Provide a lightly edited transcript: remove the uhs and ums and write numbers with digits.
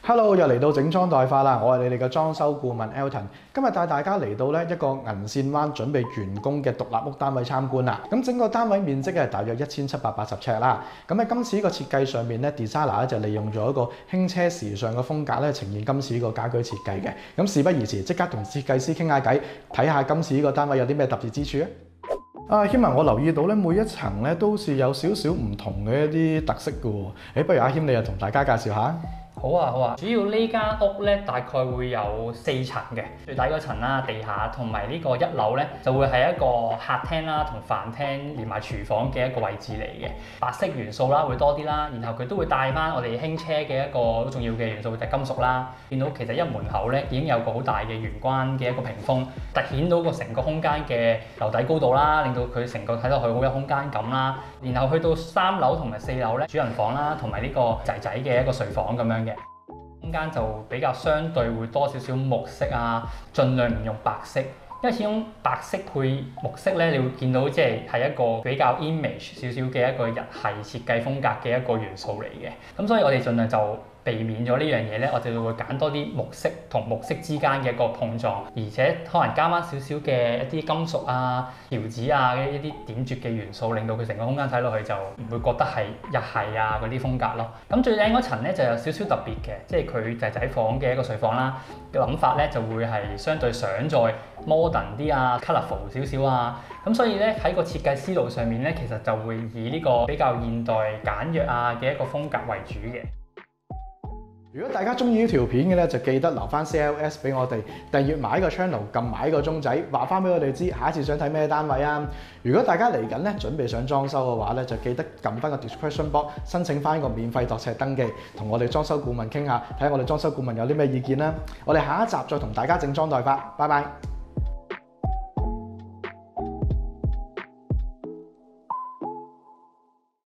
Hello，又嚟到整裝待發啦！我係你哋嘅裝修顧問 Elton， 今日帶大家嚟到咧一個銀線灣準備完工嘅獨立屋單位參觀啦。咁整個單位面積係大約1780尺啦。咁喺今次呢個設計上面咧 ，designer 就利用咗一個輕奢時尚嘅風格咧，呈現今次呢個家居設計嘅。咁事不宜遲，即刻同設計師傾下偈，睇下今次呢個單位有啲咩特別之處啊！謙啊，我留意到咧，每一層咧都好似有少少唔同嘅一啲特色嘅喎。不如阿謙你又同大家介紹下。 好啊，好啊！主要呢間屋咧大概會有4層嘅，最底嗰層啦，地下同埋呢個1樓咧就會係一個客廳啦同飯廳連埋廚房嘅一個位置嚟嘅，白色元素啦會多啲啦，然後佢都會帶翻我哋輕車嘅一個好重要嘅元素就係金屬啦。見到其實一門口咧已經有個好大嘅玄關嘅一個屏風，凸顯到個成個空間嘅樓底高度啦，令到佢成個睇落去好有空間感啦。然後去到3樓同埋4樓咧，主人房啦同埋呢個仔仔嘅一個睡房咁樣嘅。空間就比較相對會多少少木色啊，盡量唔用白色，因為始終白色配木色咧，你會見到即係一個比較 image 少少嘅一個日系設計風格嘅一個元素嚟嘅。咁所以我哋盡量就避免咗呢樣嘢咧，我哋會揀多啲木色同木色之間嘅一個碰撞，而且可能加翻少少嘅一啲金屬啊、條子啊嘅一啲點綴嘅元素，令到佢成個空間睇落去就唔會覺得係日系啊嗰啲風格咯。咁最頂嗰層咧就有少少特別嘅，即係佢仔仔房嘅一個睡房啦。嘅諗法咧就會係相對想再 modern 啲啊、colourful 少少啊。咁所以咧喺個設計思路上面咧，其實就會以呢個比較現代簡約啊嘅一個風格為主嘅。 如果大家中意呢條片嘅咧，就記得留翻 CLS 俾我哋，訂閱埋個 channel， 撳埋個鐘仔，話翻俾我哋知下一次想睇咩單位啊！如果大家嚟緊咧準備想裝修嘅話咧，就記得撳翻個 description box 申請翻個免費度尺登記，同我哋裝修顧問傾下，睇下我哋裝修顧問有啲咩意見啦！我哋下一集再同大家整裝待發，拜拜。